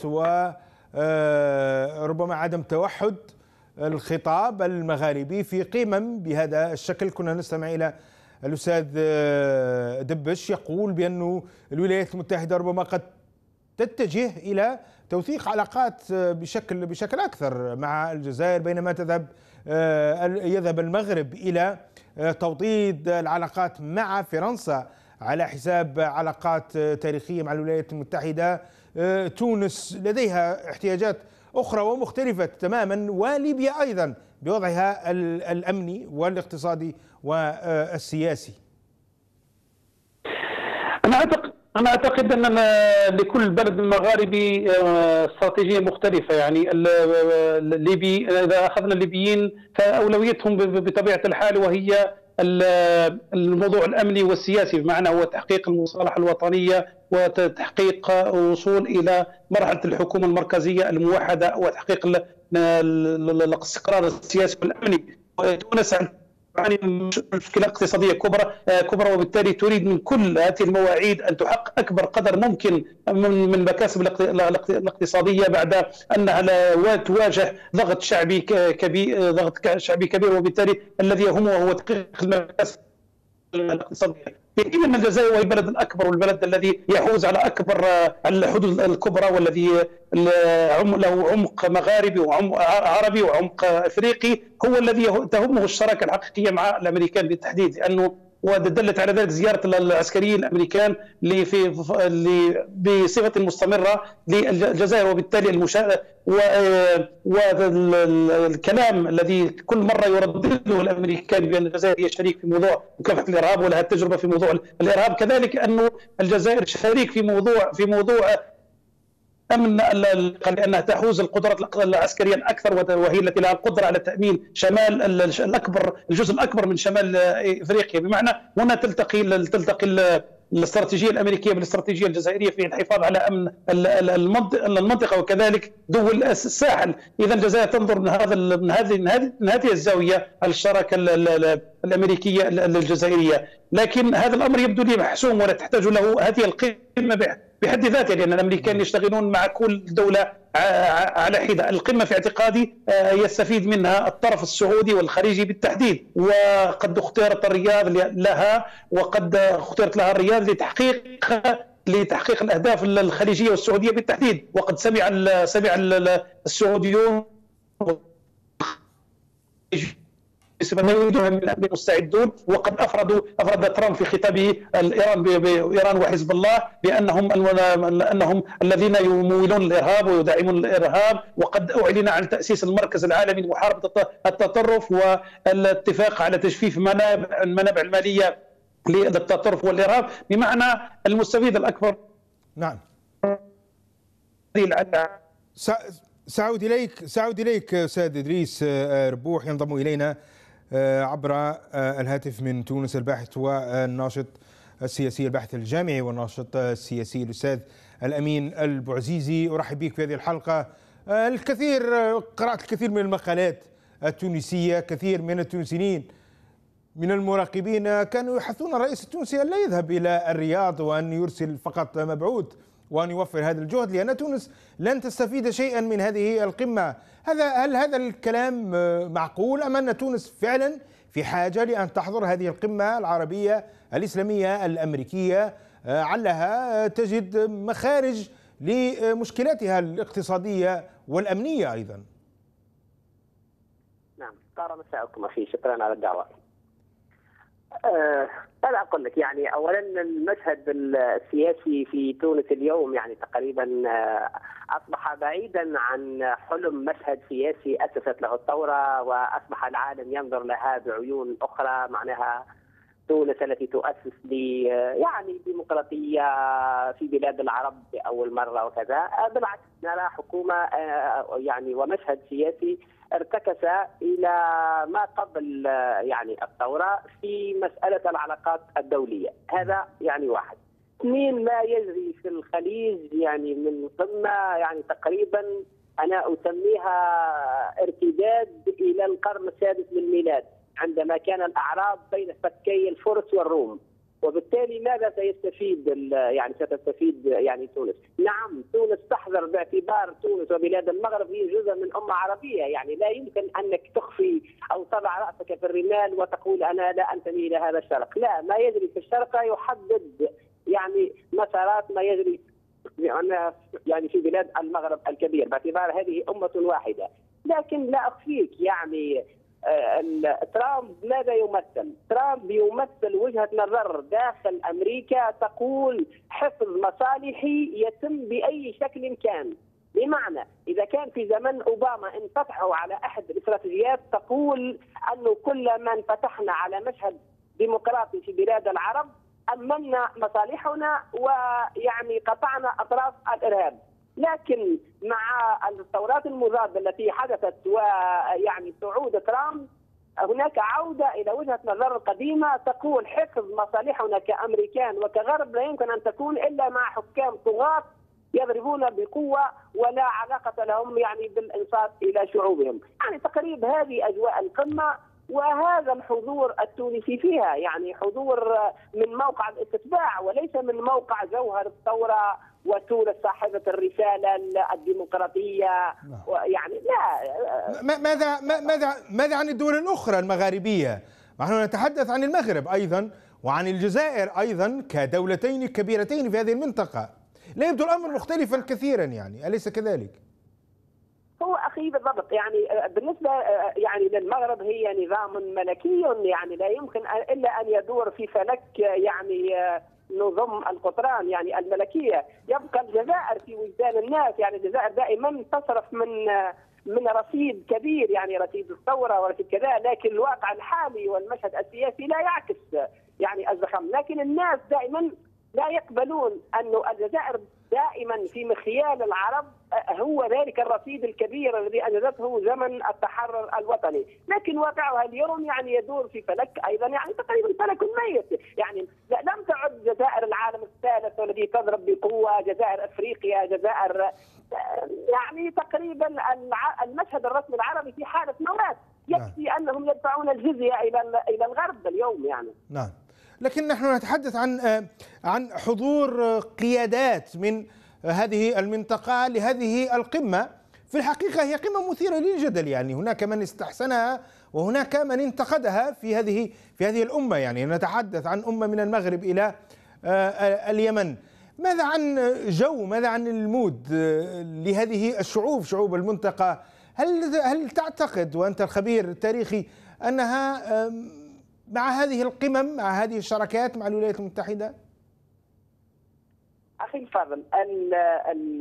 وربما عدم توحد الخطاب المغاربي في قمم بهذا الشكل. كنا نستمع إلى الأستاذ دبش يقول بأن الولايات المتحدة ربما قد تتجه إلى توثيق علاقات بشكل بشكل أكثر مع الجزائر، بينما تذهب يذهب المغرب إلى توطيد العلاقات مع فرنسا على حساب علاقات تاريخية مع الولايات المتحدة. تونس لديها احتياجات أخرى ومختلفة تماما، وليبيا أيضا بوضعها الأمني والاقتصادي والسياسي. أنا أعتقد أنا أعتقد أن لكل بلد مغاربي استراتيجية مختلفة. يعني الليبي إذا أخذنا الليبيين فأولويتهم بطبيعة الحال وهي الموضوع الأمني والسياسي، بمعنى هو تحقيق المصالحة الوطنية وتحقيق وصول إلى مرحلة الحكومة المركزية الموحدة وتحقيق الاستقرار السياسي والأمني. وتونس يعني مشكلة اقتصادية كبرى كبرى وبالتالي تريد من كل هذه المواعيد أن تحقق أكبر قدر ممكن من المكاسب الاقتصادية بعد أنها تواجه ضغط شعبي كبير ضغط شعبي كبير، وبالتالي الذي يهمه هو تحقيق المكاسب الاقتصادية. في حين أن الجزائر هو البلد الأكبر والبلد الذي يحوز على أكبر الحدود الكبرى والذي له عمق مغاربي وعمق عربي وعمق أفريقي، هو الذي تهمه الشراكة الحقيقية مع الأمريكان بالتحديد، لأنه ودلت على ذلك زيارة العسكريين الأمريكان اللي في بصفة مستمرة للجزائر، وبالتالي المشا... والكلام الذي كل مرة يردده الأمريكان بأن الجزائر هي شريك في موضوع مكافحة الإرهاب ولها تجربة في موضوع الإرهاب، كذلك أنه الجزائر شريك في موضوع في موضوع أمن لأنها تحوز القدرات العسكرية الأكثر، وهي التي لها القدرة على تأمين شمال الأكبر الجزء الأكبر من شمال إفريقيا. بمعنى هنا تلتقي تلتقي الاستراتيجية الأمريكية بالاستراتيجية الجزائرية في الحفاظ على أمن المنطقة وكذلك دول الساحل. إذا الجزائر تنظر من هذا من هذه من هذه الزاوية على الشراكة الأمريكية الجزائرية، لكن هذا الأمر يبدو لي محسوم ولا تحتاج له هذه القمة بحد ذاتها، لأن الأمريكان يشتغلون مع كل دولة على حدة. القمة في اعتقادي يستفيد منها الطرف السعودي والخليجي بالتحديد، وقد اختارت الرياض لها وقد اختارت لها الرياض لتحقيق لتحقيق الأهداف الخليجية والسعودية بالتحديد. وقد سمع سمع السعوديون ما يريدون من الامن مستعدون، وقد افردوا افرد ترامب في خطابه الايران بايران وحزب الله بانهم انهم الذين يمولون الارهاب ويدعمون الارهاب، وقد اعلن عن تاسيس المركز العالمي لمحاربه التطرف والاتفاق على تجفيف منابع المنابع الماليه للتطرف والارهاب. بمعنى المستفيد الاكبر. نعم. سأعود إليك سأعود إليك أستاذ إدريس ربوح، ينضم إلينا عبر الهاتف من تونس الباحث والناشط السياسي الباحث الجامعي والناشط السياسي الأستاذ الأمين البوعزيزي. أرحب بك في هذه الحلقة. الكثير قرأت الكثير من المقالات التونسية، كثير من التونسيين من المراقبين كانوا يحثون الرئيس التونسي أن لا يذهب إلى الرياض وأن يرسل فقط مبعوث وأن يوفر هذا الجهد، لأن تونس لن تستفيد شيئا من هذه القمة. هذا هل هذا الكلام معقول، أم أن تونس فعلا في حاجة لأن تحضر هذه القمة العربية الإسلامية الأمريكية علها تجد مخارج لمشكلاتها الاقتصادية والأمنية أيضا؟ نعم، طار مساءكم أخي، شكرا على الدعوة. أه أنا أقول لك، يعني أولا المشهد السياسي في تونس اليوم يعني تقريبا أصبح بعيدا عن حلم مشهد سياسي أسست له الثورة، وأصبح العالم ينظر لها بعيون أخرى، معناها تونس التي تؤسس ل يعني ديمقراطية في بلاد العرب لأول مرة وكذا. بالعكس نرى حكومة يعني ومشهد سياسي ارتكس إلى ما قبل يعني الثورة في مسألة العلاقات الدولية. هذا يعني واحد. اثنين، ما يجري في الخليج يعني من قمة يعني تقريبا أنا أسميها ارتداد إلى القرن السادس من الميلاد. عندما كان الأعراب بين فكي الفرس والروم. وبالتالي ماذا سيستفيد يعني ستستفيد يعني تونس؟ نعم تونس تحذر باعتبار تونس وبلاد المغرب هي جزء من أمة عربية، يعني لا يمكن أنك تخفي أو تضع رأسك في الرمال وتقول أنا لا أنتمي إلى هذا الشرق، لا، ما يجري في الشرق يحدد يعني مسارات ما يجري يعني في بلاد المغرب الكبير باعتبار هذه أمة واحدة. لكن لا أخفيك يعني ترامب ماذا يمثل؟ ترامب يمثل وجهة نظر داخل أمريكا تقول حفظ مصالحي يتم بأي شكل كان. بمعنى إذا كان في زمن أوباما انفتحوا على أحد الاستراتيجيات تقول أنه كلما انفتحنا على مشهد ديمقراطي في بلاد العرب أمنا مصالحنا ويعني قطعنا أطراف الإرهاب. لكن مع الثورات المضادة التي حدثت ويعني صعود ترامب هناك عودة إلى وجهة نظر قديمة تقول حفظ مصالحنا كأمريكان وكغرب لا يمكن أن تكون إلا مع حكام طغاة يضربون بقوة ولا علاقة لهم يعني بالإنصات إلى شعوبهم. يعني تقريبا هذه أجواء القمة وهذا الحضور التونسي فيها، يعني حضور من موقع الاستتباع وليس من موقع جوهر الثورة وتونس صاحبة الرسالة الديمقراطية. يعني لا. ماذا ماذا ماذا عن الدول الأخرى المغاربية؟ نحن نتحدث عن المغرب أيضا وعن الجزائر أيضا كدولتين كبيرتين في هذه المنطقة. لا يبدو الأمر مختلفا كثيرا، يعني أليس كذلك؟ هو أخي بالضبط، يعني بالنسبة يعني للمغرب هي نظام ملكي، يعني لا يمكن إلا أن يدور في فلك يعني نظم القطران يعني الملكية. يبقى الجزائر في وجدان الناس، يعني الجزائر دائما تصرف من من رصيد كبير، يعني رصيد الثورة ورصيد كذا، لكن الواقع الحالي والمشهد السياسي لا يعكس يعني الزخم. لكن الناس دائما لا يقبلون أن الجزائر دائما في مخيال العرب هو ذلك الرصيد الكبير الذي أنجزته زمن التحرر الوطني، لكن واقعها اليوم يعني يدور في فلك أيضا يعني تقريبا فلك ميت. يعني لم تعد جزائر العالم الثالث والذي تضرب بقوة، جزائر أفريقيا، جزائر يعني تقريبا المشهد الرسمي العربي في حالة موات. يكفي أنهم يدفعون الجزية إلى إلى الغرب اليوم يعني. نعم. لكن نحن نتحدث عن عن حضور قيادات من هذه المنطقة لهذه القمة. في الحقيقة هي قمة مثيرة للجدل، يعني هناك من استحسنها وهناك من انتقدها في هذه في هذه الأمة. يعني نتحدث عن أمة من المغرب إلى اليمن. ماذا عن جو، ماذا عن المود لهذه الشعوب، شعوب المنطقة؟ هل هل تعتقد وأنت الخبير التاريخي أنها مع هذه القمم، مع هذه الشراكات مع الولايات المتحدة؟ أخي الفاضل، ال ال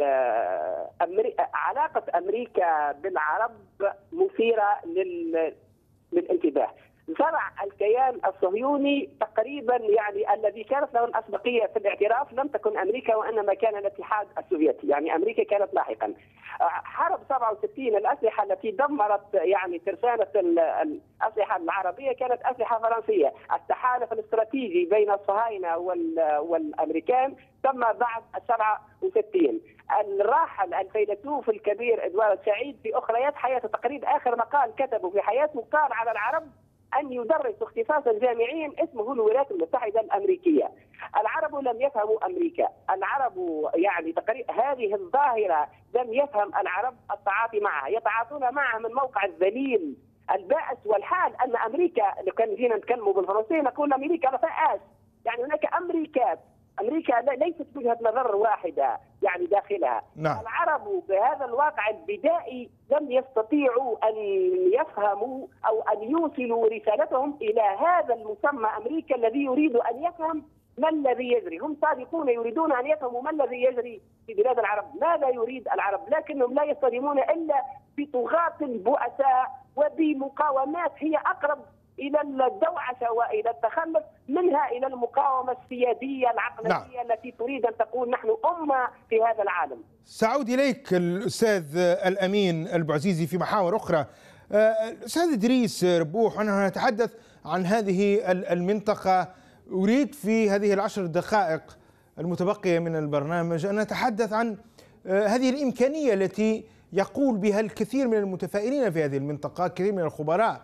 علاقة أمريكا بالعرب مثيرة للانتباه. زرع الكيان الصهيوني تقريبا يعني الذي كانت له الأسبقية في الاعتراف لم تكن أمريكا وإنما كان الاتحاد السوفيتي، يعني أمريكا كانت لاحقا. حرب سبعة وستين الأسلحة التي دمرت يعني ترسانة الأسلحة العربية كانت أسلحة فرنسية. التحالف الاستراتيجي بين الصهاينة والأمريكان تم بعد سبعة وستين. الراحل الفيلسوف الكبير إدوارد سعيد في أخريات حياته تقريبا آخر مقال كتبه في حياته قال على العرب أن يدرس اختصاصا جامعيا اسمه الولايات المتحدة الأمريكية. العرب لم يفهموا أمريكا، العرب يعني تقريبا هذه الظاهرة لم يفهم العرب التعاطي معها، يتعاطون معها من موقع الذليل البائس. والحال أن أمريكا لو كان جينا نتكلموا بالفرنسية نقول أمريكا رفائس، يعني هناك أمريكات، أمريكا ليست وجهة نظر واحدة يعني داخلها. نعم. العرب بهذا الواقع البدائي لم يستطيعوا أن يفهموا أو أن يوصلوا رسالتهم إلى هذا المسمى أمريكا الذي يريد أن يفهم ما الذي يجري. هم صادقون يريدون أن يفهموا ما الذي يجري في بلاد العرب، ماذا يريد العرب، لكنهم لا يصطدمون إلا بطغاة بؤساء وبمقاومات هي أقرب إلى الدوعشة وإلى التخلف منها إلى المقاومة السيادية العقلانية. نعم. التي تريد أن تكون نحن أمة في هذا العالم. سأعود إليك الأستاذ الأمين البوعزيزي في محاور أخرى. الأستاذ إدريس ربوح، ونحن نتحدث عن هذه المنطقة، أريد في هذه العشر دقائق المتبقية من البرنامج أن نتحدث عن هذه الإمكانية التي يقول بها الكثير من المتفائلين في هذه المنطقة، كثير من الخبراء،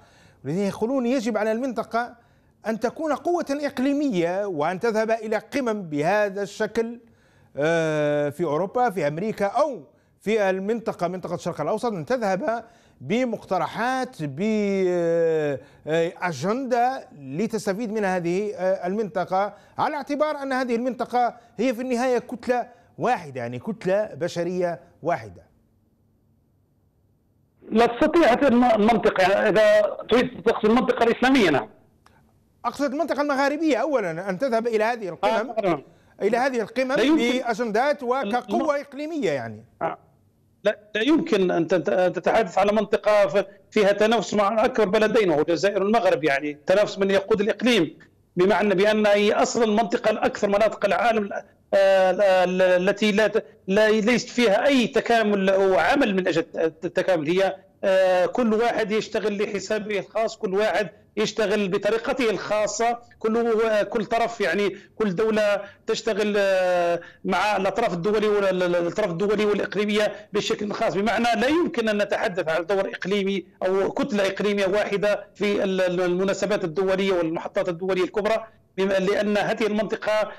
الذين يقولون يجب على المنطقة أن تكون قوة إقليمية وأن تذهب إلى قمم بهذا الشكل في أوروبا، في أمريكا، أو في المنطقة منطقة الشرق الأوسط، أن تذهب بمقترحات بأجندة لتستفيد من هذه المنطقة، على اعتبار أن هذه المنطقة هي في النهاية كتلة واحدة، يعني كتلة بشرية واحدة. لا تستطيع المنطقة، إذا تريد تقصد المنطقة الإسلامية. نعم، أقصد المنطقة المغاربية أولا، أن تذهب إلى هذه القمم آه. إلى هذه القمم بأجندات وكقوة إقليمية يعني. آه. لا لا يمكن أن تتحدث على منطقة فيها تنافس مع أكبر بلدين وهو الجزائر والمغرب، يعني تنافس من يقود الإقليم، بمعنى بأن هي أصلا المنطقة الأكثر مناطق العالم التي لا لا ليست فيها أي تكامل أو عمل من أجل التكامل. هي كل واحد يشتغل لحسابه الخاص، كل واحد يشتغل بطريقته الخاصة، كل كل طرف يعني كل دولة تشتغل مع الأطراف الدولية والأطراف الدولية والإقليمية بشكل خاص، بمعنى لا يمكن أن نتحدث عن دور إقليمي أو كتلة إقليمية واحدة في المناسبات الدولية والمحطات الدولية الكبرى، لأن هذه المنطقة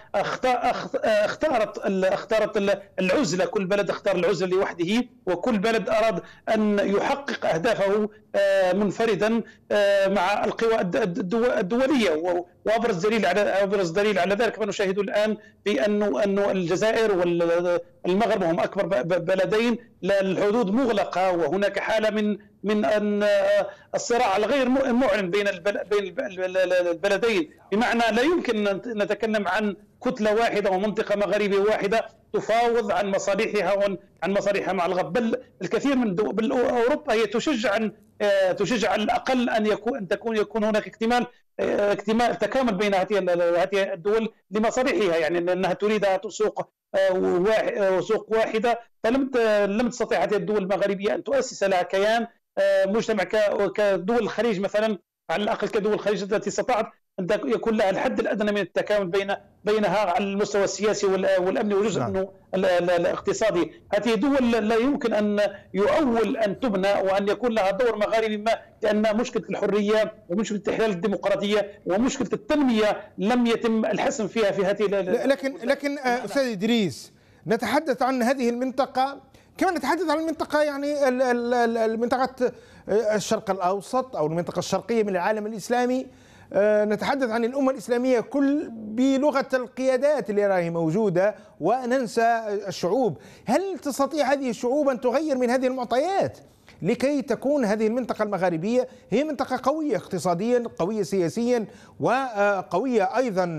اختارت اختارت العزلة، كل بلد اختار العزلة لوحده، وكل بلد أراد أن يحقق أهدافه منفردا مع القوى الدولية. وأبرز دليل على أبرز دليل على ذلك ما نشاهده الآن بأنه أنه الجزائر والمغرب هم أكبر بلدين، الحدود مغلقة، وهناك حالة من من أن الصراع الغير معلن بين بين البلدين، بمعنى لا يمكن أن نتكلم عن كتلة واحدة ومنطقة مغاربية واحدة تفاوض عن مصالحها وعن مصالحها مع الغرب. بل الكثير من دول أوروبا هي تشجع تشجع على الأقل أن يكون أن تكون يكون هناك اكتمال اكتمال تكامل بين هذه هذه الدول لمصالحها، يعني أنها تريد سوق سوق واحدة، فلم لم تستطيع هذه الدول المغاربية أن تؤسس لها كيان مجتمع كدول الخليج مثلا، على الأقل كدول الخليج التي استطاعت أن يكون لها الحد الأدنى من التكامل بين بينها على المستوى السياسي والأمني وجزء منه الاقتصادي. هذه دول لا يمكن أن يؤول أن تبنى وأن يكون لها دور مغاربي ما، لأن مشكلة الحرية ومشكلة الاحتلال الديمقراطية ومشكلة التنمية لم يتم الحسم فيها في هذه. لكن لكن أستاذ إدريس، نتحدث عن هذه المنطقة كما نتحدث عن المنطقة، يعني المنطقة الشرق الأوسط أو المنطقة الشرقية من العالم الإسلامي، نتحدث عن الأمة الإسلامية كل بلغة القيادات اللي راهي موجودة، وننسى الشعوب. هل تستطيع هذه الشعوب أن تغير من هذه المعطيات لكي تكون هذه المنطقة المغاربية هي منطقة قوية اقتصاديا، قوية سياسيا، وقوية أيضا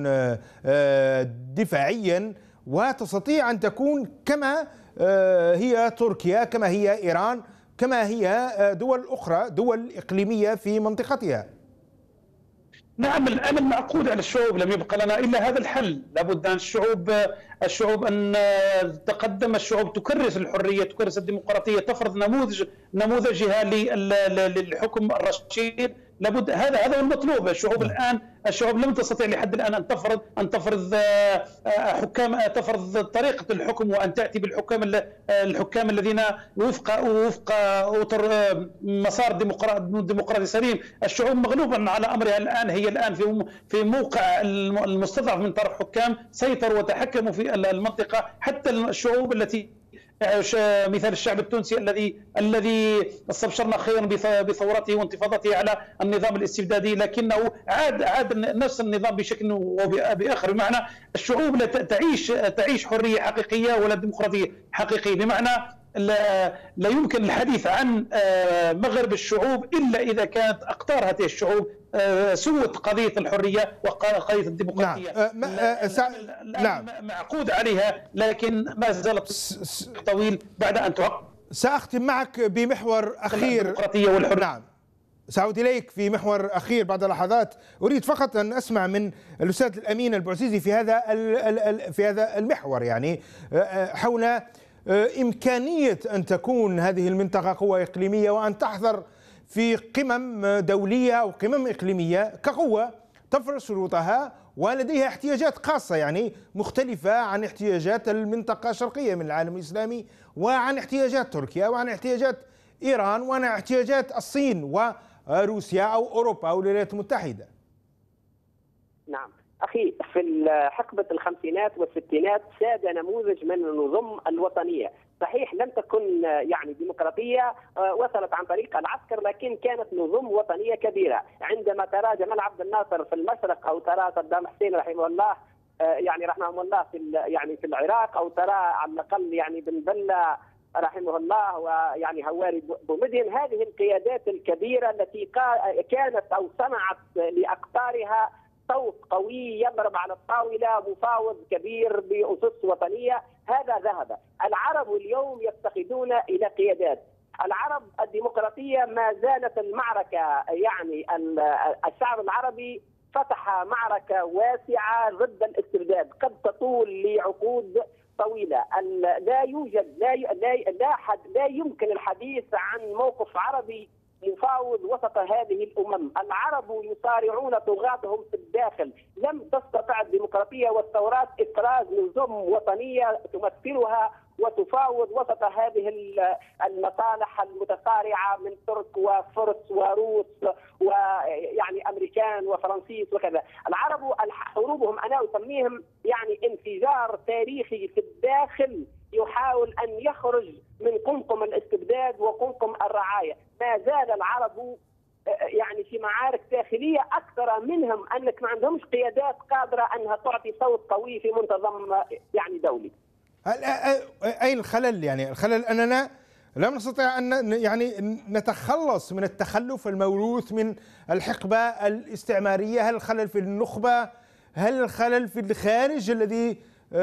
دفاعيا، وتستطيع أن تكون كما هي تركيا، كما هي إيران، كما هي دول أخرى، دول إقليمية في منطقتها؟ نعم، الأمل معقود على الشعوب، لم يبقى لنا إلا هذا الحل. لابد أن الشعوب الشعوب أن تقدم، الشعوب تكرس الحرية، تكرس الديمقراطية، تفرض نموذج نموذجها للحكم الرشيد. لابد، هذا هذا هو المطلوب. الشعوب الآن الشعوب لم تستطيع لحد الآن أن تفرض أن تفرض حكام تفرض طريقة الحكم، وأن تأتي بالحكام الحكام الذين وفق وفق مسار ديمقراطي سليم. الشعوب مغلوبة على أمرها الآن، هي الآن في في موقع المستضعف من طرف حكام سيطروا وتحكموا في المنطقة. حتى الشعوب التي مثال الشعب التونسي الذي الذي استبشرنا خيرا بثورته وانتفاضته على النظام الاستبدادي، لكنه عاد عاد نفس النظام بشكل وبآخر. بمعنى الشعوب لا تعيش تعيش حرية حقيقية ولا ديمقراطية حقيقية، بمعنى لا, لا يمكن الحديث عن مغرب الشعوب إلا إذا كانت أقطار هذه الشعوب سوت قضية الحرية وقضية الديمقراطية. نعم. نعم. معقود عليها، لكن ما زالت طويل بعد أن تحقق. سأختم معك بمحور أخير. نعم، سأعود إليك في محور أخير بعد لحظات. أريد فقط أن أسمع من الأستاذ الأمين البوعزيزي في هذا في هذا المحور، يعني حول إمكانية أن تكون هذه المنطقة قوة إقليمية وأن تحضر في قمم دولية أو قمم إقليمية كقوة تفرض شروطها ولديها احتياجات خاصة، يعني مختلفة عن احتياجات المنطقة الشرقية من العالم الإسلامي، وعن احتياجات تركيا، وعن احتياجات إيران، وعن احتياجات الصين روسيا أو أوروبا أو الولايات المتحدة. نعم أخي، في حقبة الخمسينات والستينات ساد نموذج من النظم الوطنية. صحيح لم تكن يعني ديمقراطية وصلت عن طريق العسكر، لكن كانت نظم وطنية كبيرة. عندما ترى جمال عبد الناصر في المشرق، أو ترى صدام حسين رحمه الله يعني رحمه الله في يعني في العراق، أو ترى على الأقل يعني بن بلة رحمه الله ويعني هواري بومدين، هذه القيادات الكبيرة التي كانت أو صنعت لأقطارها صوت قوي يضرب على الطاولة، مفاوض كبير بأسس وطنية، هذا ذهب. العرب اليوم يفتقدون إلى قيادات. العرب الديمقراطية ما زالت المعركة، يعني الشعب العربي فتح معركة واسعة ضد الاستبداد قد تطول لعقود طويلة. لا يوجد لا لا لا, حد لا يمكن الحديث عن موقف عربي مفاوض وسط هذه الأمم. العرب يصارعون طغاتهم في الداخل. لم تستطع الديمقراطية والثورات إفراز نظم وطنية تمثلها وتفاوض وسط هذه المصالح المتصارعة من ترك وفرس وروس ويعني أمريكان وفرنسيس وكذا. العرب حروبهم أنا أسميهم يعني انفجار تاريخي في الداخل، يحاول أن يخرج من قمقم الاستبداد وقمقم الرعاية. ما زال العرب يعني في معارك داخلية أكثر منهم، أنك ما عندهمش قيادات قادرة أنها تعطي صوت قوي في منتظم يعني دولي. أين الخلل؟ يعني الخلل أننا لم نستطيع أن يعني نتخلص من التخلف الموروث من الحقبة الاستعمارية. هل الخلل في النخبة؟ هل الخلل في الخارج الذي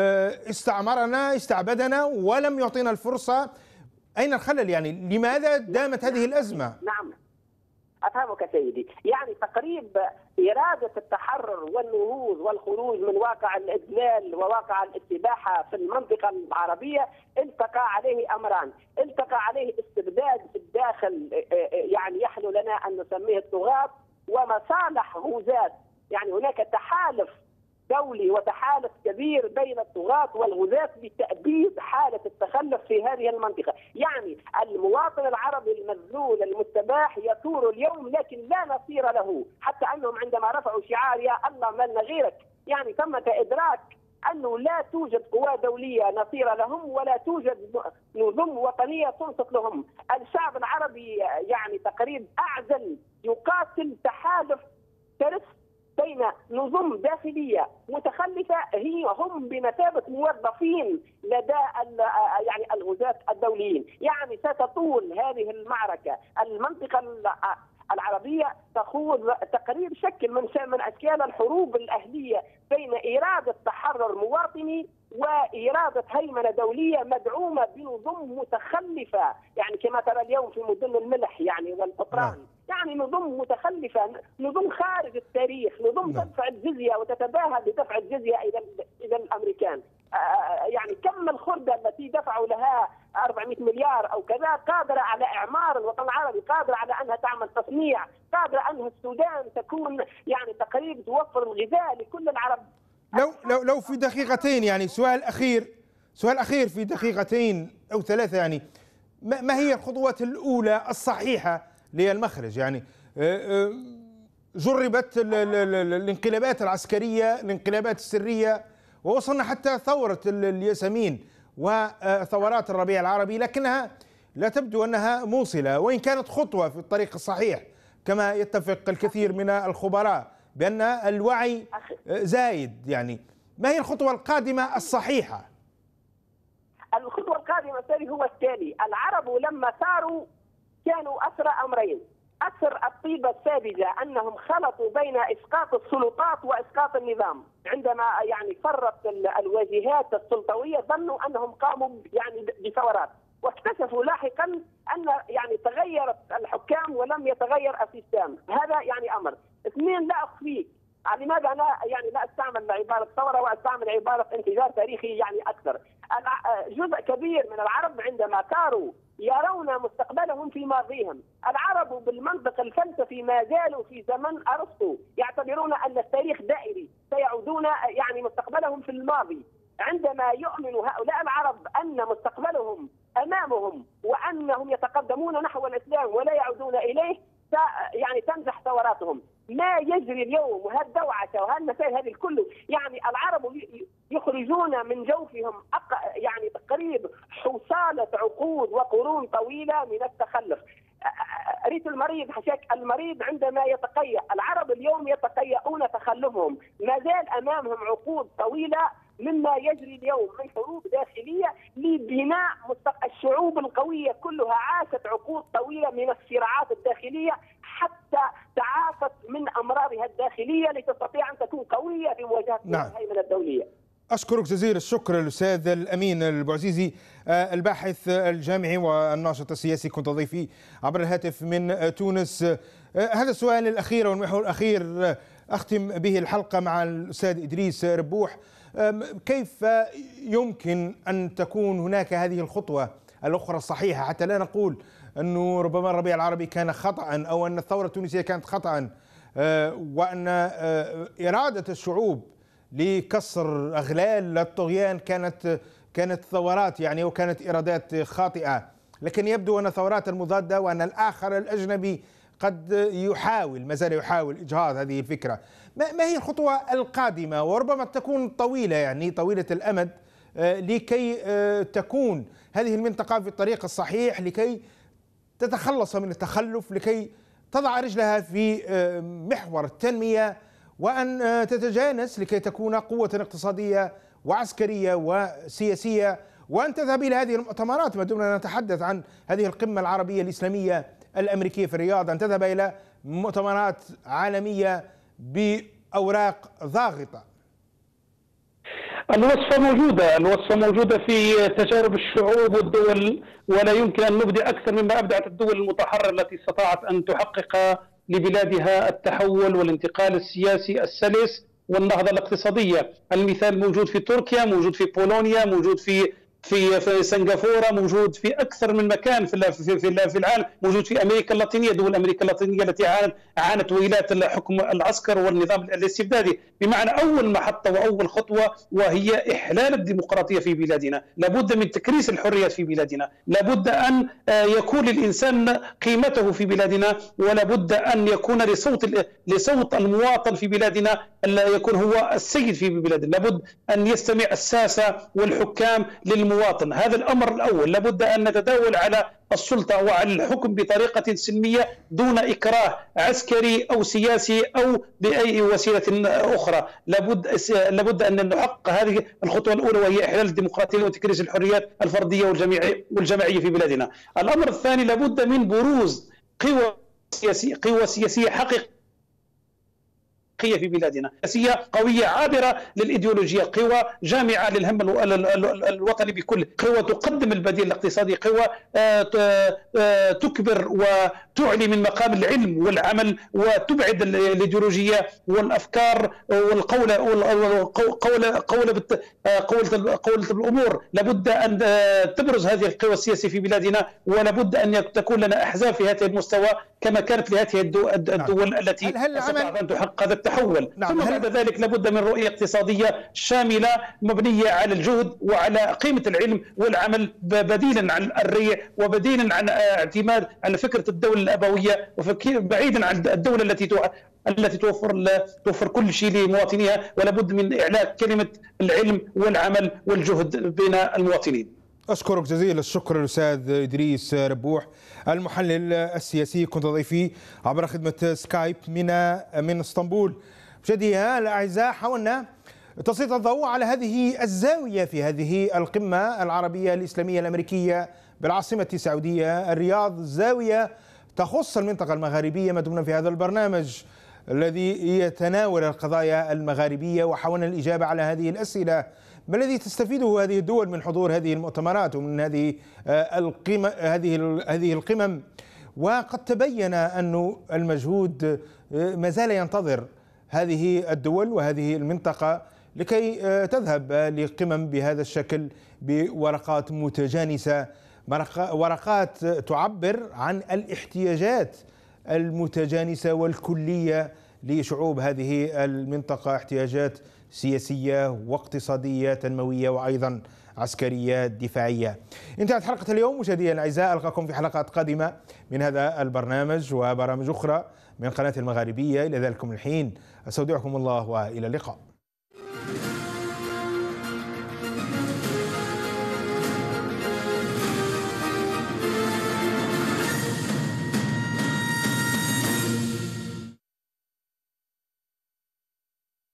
استعمرنا استعبدنا ولم يعطينا الفرصة؟ أين الخلل؟ يعني لماذا دامت هذه الأزمة؟ نعم أفهمك سيدي. يعني تقريب إرادة التحرر والنهوض والخروج من واقع الإذلال وواقع الاستباحة في المنطقة العربية التقى عليه أمران. التقى عليه استبداد في الداخل يعني يحلو لنا أن نسميه الطغاة، ومصالح غزاة. يعني هناك تحالف دولي وتحالف كبير بين الطغاة والغزاة بتأبيد حالة التخلف في هذه المنطقة. يعني المواطن العربي المذلول المستباح يثور اليوم لكن لا نصير له، حتى أنهم عندما رفعوا شعار يا الله ما لنا غيرك، يعني ثمة إدراك أنه لا توجد قوى دولية نصير لهم ولا توجد نظم وطنية تنصت لهم. الشعب العربي يعني تقريبا أعزل يقاتل تحالف ترس بين نظم داخلية متخلفة، هي هم بمثابة موظفين لدى يعني الغزاة الدوليين. يعني ستطول هذه المعركة. المنطقة العربية تخوض تقريب شكل من من أشكال الحروب الأهلية بين إرادة تحرر مواطني وإرادة هيمنة دولية مدعومة بنظم متخلفة، يعني كما ترى اليوم في مدن الملح يعني والقطران. يعني نظم متخلفة، نظم خارج التاريخ، نظم تدفع الجزية وتتباهى بدفع الجزية إلى إلى الأمريكان. يعني كم الخردة التي دفعوا لها أربعمئة مليار أو كذا قادرة على إعمار الوطن العربي، قادرة على أنها تعمل تصنيع، قادرة أنها السودان تكون يعني تقريبا توفر الغذاء لكل العرب. لو لو لو في دقيقتين يعني سؤال أخير سؤال أخير في دقيقتين أو ثلاثة، يعني ما هي الخطوات الأولى الصحيحة للمخرج؟ يعني جربت الانقلابات العسكرية، الانقلابات السرية، ووصلنا حتى ثورة الياسمين وثورات الربيع العربي، لكنها لا تبدو أنها موصلة، وإن كانت خطوة في الطريق الصحيح كما يتفق الكثير من الخبراء بأن الوعي زايد. يعني ما هي الخطوة القادمة الصحيحة؟ الخطوة القادمة التالي هو التالي: العرب لما ثاروا كانوا أسرى أمرين. أكثر الطيبة الساذجة أنهم خلطوا بين إسقاط السلطات وإسقاط النظام. عندما يعني فرت الواجهات السلطوية ظنوا أنهم قاموا يعني بثورات، واكتشفوا لاحقا أن يعني تغيرت الحكام ولم يتغير السيستم. هذا يعني أمر. اثنين، لا أخفيك لماذا أنا يعني لا أستعمل عبارة ثورة وأستعمل عبارة انفجار تاريخي يعني أكثر. جزء كبير من العرب عندما ثاروا يرون مستقبلهم في ماضيهم. العرب بالمنطق الفلسفي ما زالوا في زمن أرسطو، يعتبرون أن التاريخ دائري، سيعودون يعني مستقبلهم في الماضي. عندما يؤمن هؤلاء العرب أن مستقبلهم أمامهم وأنهم يتقدمون نحو الإسلام ولا يعودون إليه، يعني ما يجري اليوم وهالدوعشه وهالمسائل هذه الكل، يعني العرب يخرجون من جوفهم يعني تقريب حصاله عقود وقرون طويله من التخلف. ريت المريض حشاك المريض عندما يتقيأ، العرب اليوم يتقيؤون تخلفهم، ما زال امامهم عقود طويله مما يجري اليوم من حروب داخليه لبناء الشعوب القويه كلها عاشت عقود طويله من الصراعات الداخليه حتى تعافت من امراضها الداخليه لتستطيع ان تكون قويه في مواجهه نعم. الهيمنه الدوليه. أشكرك جزيل الشكر الأستاذ الأمين البوعزيزي الباحث الجامعي والناشط السياسي، كنت ضيفي عبر الهاتف من تونس. هذا السؤال الأخير والمحور الأخير أختم به الحلقة مع الأستاذ إدريس ربوح. كيف يمكن أن تكون هناك هذه الخطوة الأخرى الصحيحة، حتى لا نقول أنه ربما الربيع العربي كان خطأ أو أن الثورة التونسية كانت خطأ، وأن إرادة الشعوب لكسر أغلال الطغيان كانت كانت ثورات يعني وكانت إرادات خاطئة، لكن يبدو أن الثورات المضادة وأن الآخر الأجنبي قد يحاول ما زال يحاول إجهاض هذه الفكرة. ما هي الخطوة القادمة وربما تكون طويلة يعني طويلة الأمد لكي تكون هذه المنطقة في الطريق الصحيح، لكي تتخلص من التخلف، لكي تضع رجلها في محور التنمية وأن تتجانس لكي تكون قوة اقتصادية وعسكرية وسياسية، وأن تذهب إلى هذه المؤتمرات ما دمنا نتحدث عن هذه القمة العربية الإسلامية الأمريكية في الرياض، أن تذهب إلى مؤتمرات عالمية بأوراق ضاغطة. الوصفة موجودة، الوصفة موجودة في تجارب الشعوب والدول، ولا يمكن أن نبدي أكثر مما أبدعت الدول المتحررة التي استطاعت أن تحقق لبلادها التحول والانتقال السياسي السلس والنهضة الاقتصادية. المثال موجود في تركيا، موجود في بولونيا، موجود في في في سنغافورة، موجود في اكثر من مكان في في في, في العالم، موجود في امريكا اللاتينيه، دول امريكا اللاتينيه التي عانت عانت ويلات الحكم العسكر والنظام الاستبدادي. بمعنى اول محطه واول خطوه وهي احلال الديمقراطيه في بلادنا، لابد من تكريس الحريات في بلادنا، لابد ان يكون للانسان قيمته في بلادنا، ولابد ان يكون لصوت لصوت المواطن في بلادنا يكون هو السيد في بلادنا، لابد ان يستمع الساسه والحكام للمواطن. هذا الامر الاول، لابد ان نتداول على السلطه وعلى الحكم بطريقه سلميه دون اكراه عسكري او سياسي او باي وسيله اخرى. لابد لابد ان نحقق هذه الخطوه الاولى وهي احلال الديمقراطيه وتكريس الحريات الفرديه والجماعيه والجماعيه في بلادنا. الامر الثاني، لابد من بروز قوى سياسيه قوى سياسيه حقيقيه في بلادنا، سياسية قوية عابرة للإيديولوجيا، قوى جامعة للهم الوطني بكل، قوى تقدم البديل الاقتصادي، قوى تكبر وتعلي من مقام العلم والعمل وتبعد الإيديولوجية والأفكار والقولة قولة قولة قولة قولة الأمور. لابد أن تبرز هذه القوى السياسية في بلادنا، ولابد أن تكون لنا أحزاب في هذا المستوى كما كانت لهذه الدول التي استطاعت أن تحقق هذا التحول. نعم. ثم بعد ذلك لابد من رؤية اقتصادية شاملة مبنية على الجهد وعلى قيمة العلم والعمل، بديلا عن الريع وبديلا عن اعتماد على فكرة الدولة الأبوية، بعيدا عن الدولة التي التي توفر توفر كل شيء لمواطنيها، ولابد من إعلاء كلمة العلم والعمل والجهد بين المواطنين. أشكرك جزيل الشكر الأستاذ إدريس ربوح المحلل السياسي، كنت ضيفي عبر خدمة سكايب من من اسطنبول. مشاهدينا الأعزاء، حاولنا تسليط الضوء على هذه الزاوية في هذه القمة العربية الإسلامية الأمريكية بالعاصمة السعودية الرياض، زاوية تخص المنطقة المغاربية ما دمنا في هذا البرنامج الذي يتناول القضايا المغاربية، وحاولنا الإجابة على هذه الأسئلة. ما الذي تستفيده هذه الدول من حضور هذه المؤتمرات ومن هذه القمم هذه هذه القمم؟ وقد تبين أن المجهود ما زال ينتظر هذه الدول وهذه المنطقة لكي تذهب لقمم بهذا الشكل بورقات متجانسة، ورقات تعبر عن الاحتياجات المتجانسة والكلية لشعوب هذه المنطقة، احتياجات سياسية واقتصادية تنموية وأيضا عسكرية دفاعية. انتهت حلقة اليوم. مشاهدينا الأعزاء، ألقاكم في حلقات قادمة من هذا البرنامج وبرامج أخرى من قناة المغاربية. إلى ذلكم الحين أستودعكم الله وإلى اللقاء.